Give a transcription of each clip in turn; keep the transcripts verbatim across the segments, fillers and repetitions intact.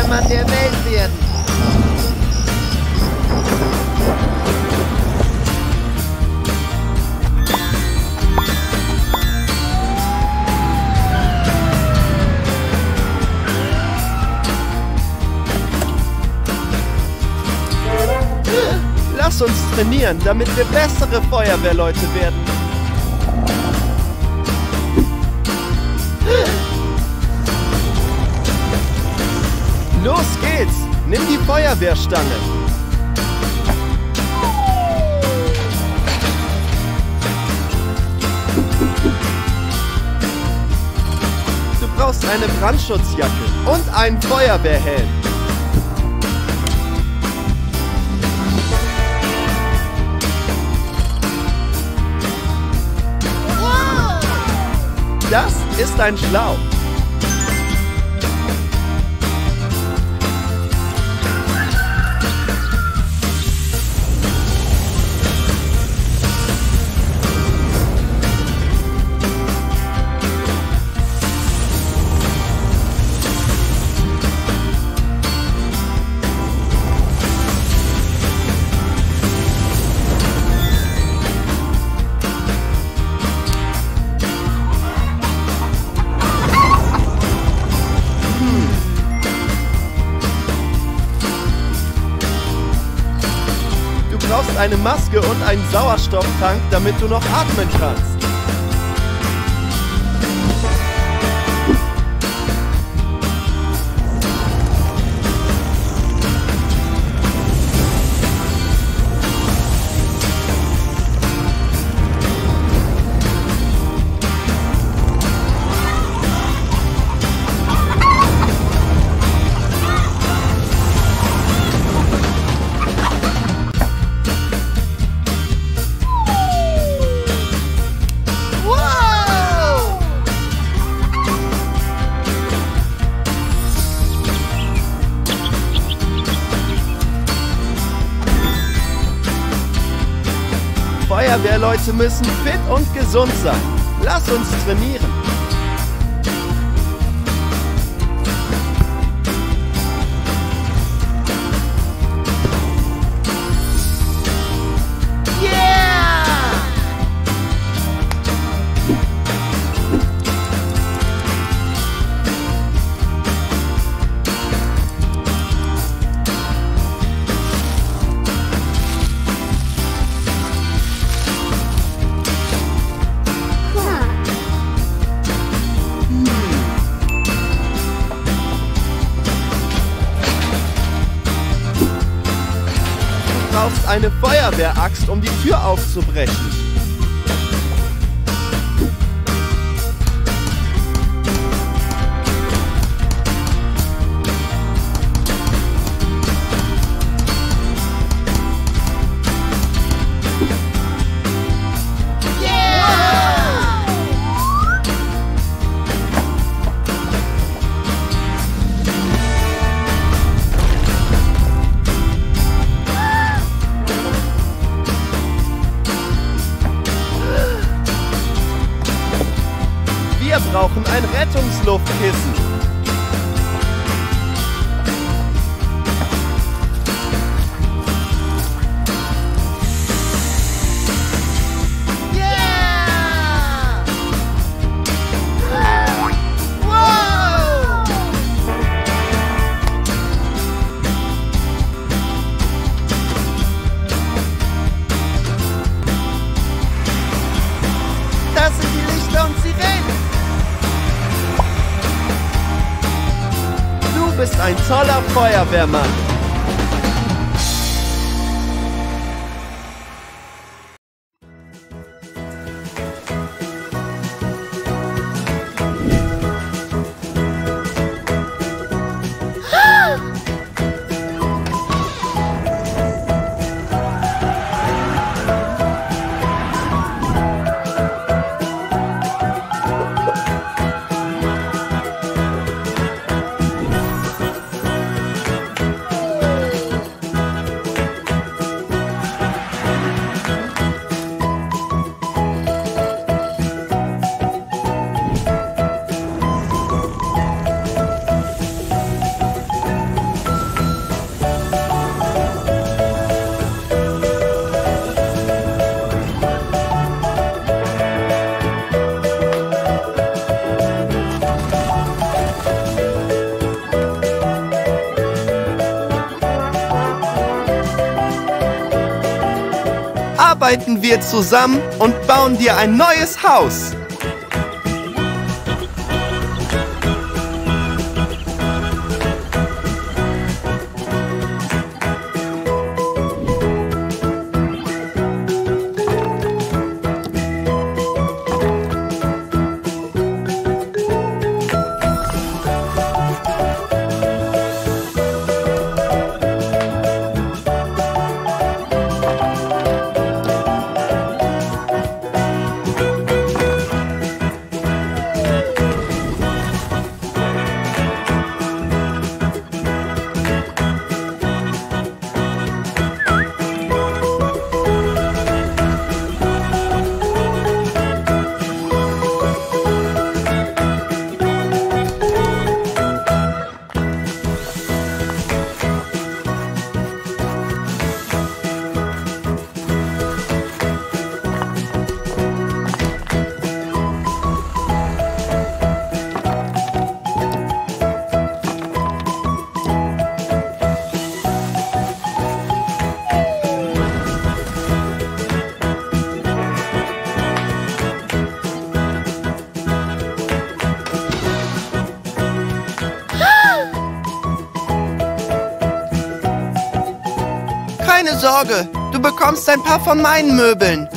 Feuerwehrmann der Welt werden. Lass uns trainieren, damit wir bessere Feuerwehrleute werden. Los geht's! Nimm die Feuerwehrstange. Du brauchst eine Brandschutzjacke und einen Feuerwehrhelm. Das ist ein Schlauch. Du brauchst eine Maske und einen Sauerstofftank, damit du noch atmen kannst. Feuerwehrleute müssen fit und gesund sein. Lass uns trainieren. Du brauchst eine Feuerwehraxt, um die Tür aufzubrechen. Wir brauchen ein Rettungsluftkissen. Das sind die Lichter und Sirenen. Du bist ein toller Feuerwehrmann. arbeiten wir zusammen und bauen dir ein neues Haus. Keine Sorge, du bekommst ein paar von meinen Möbeln.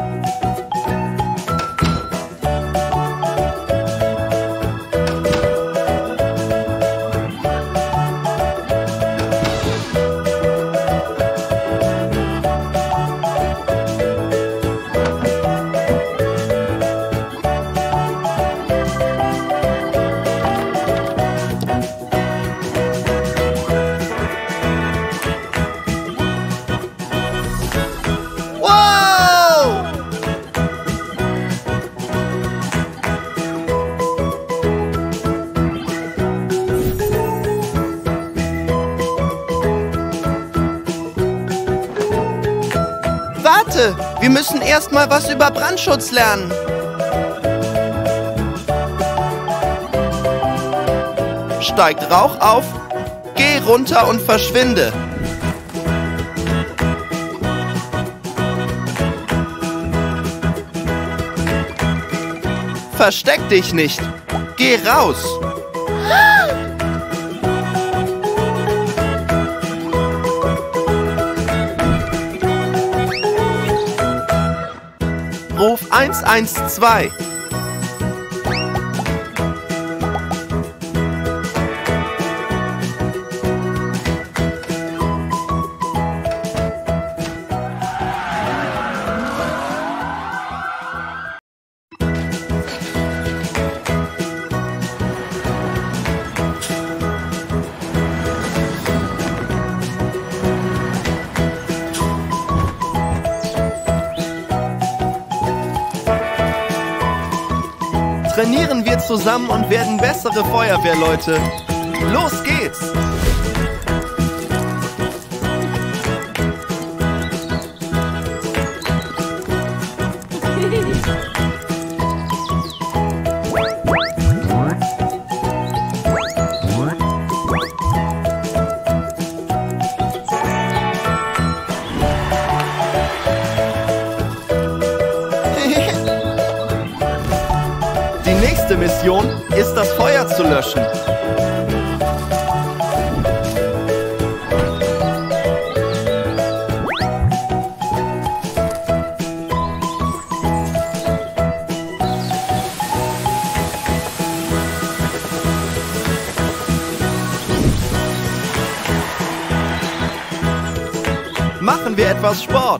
Warte, wir müssen erst mal was über Brandschutz lernen. Steig Rauch auf, geh runter und verschwinde. Versteck dich nicht, geh raus. Ruf eins eins zwei. Trainieren wir zusammen und werden bessere Feuerwehrleute. Los geht's! Die nächste Mission ist, das Feuer zu löschen. Machen wir etwas Sport.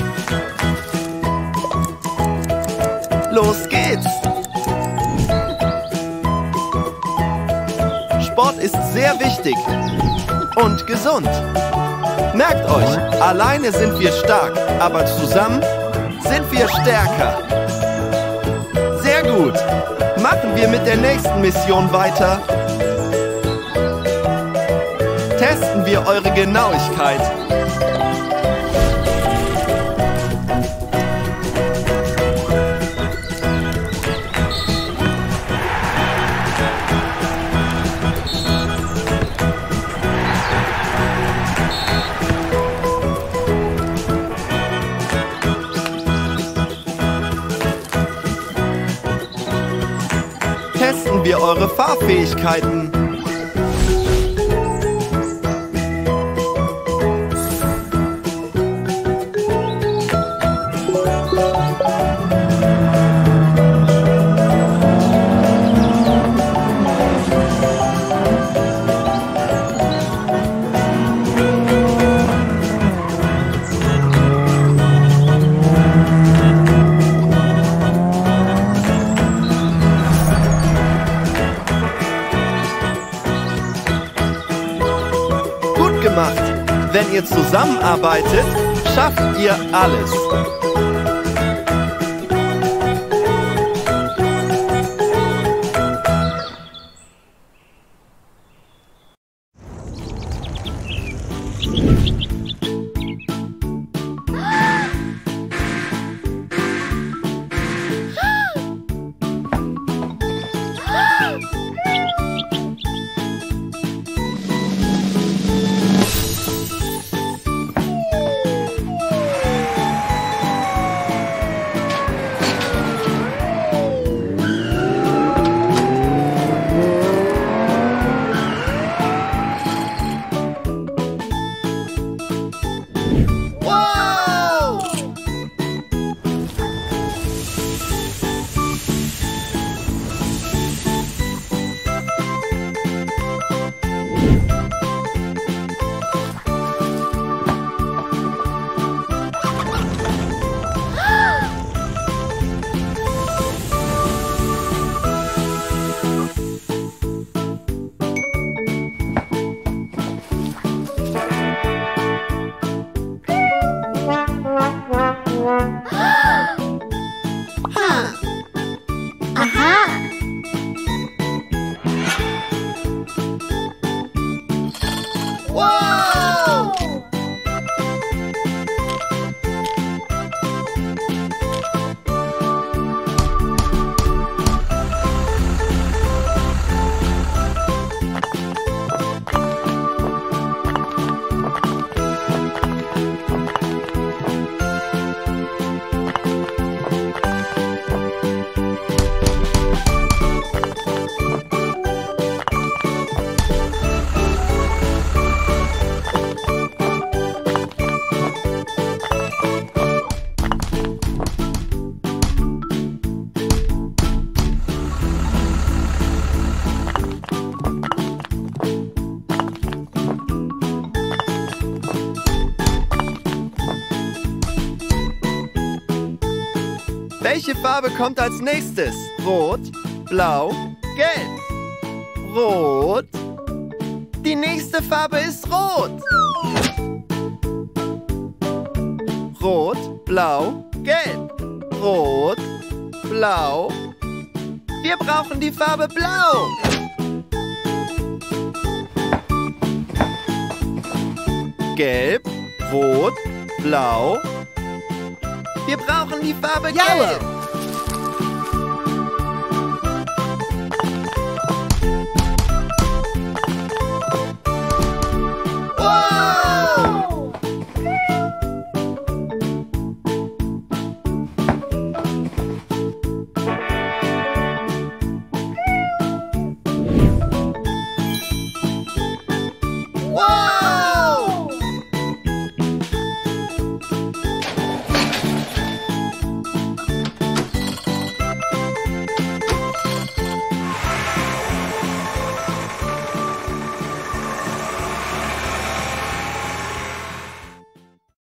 Los geht's! Sport ist sehr wichtig und gesund. Merkt euch, alleine sind wir stark, aber zusammen sind wir stärker. Sehr gut. Machen wir mit der nächsten Mission weiter. Testen wir eure Genauigkeit. testen wir eure Fahrfähigkeiten. Wenn ihr zusammenarbeitet, schafft ihr alles. Welche Farbe kommt als nächstes? Rot, blau, gelb. Rot. Die nächste Farbe ist rot. Rot, blau, gelb. Rot, blau. Wir brauchen die Farbe blau. Gelb, rot, blau. Wir brauchen die Farbe gelb.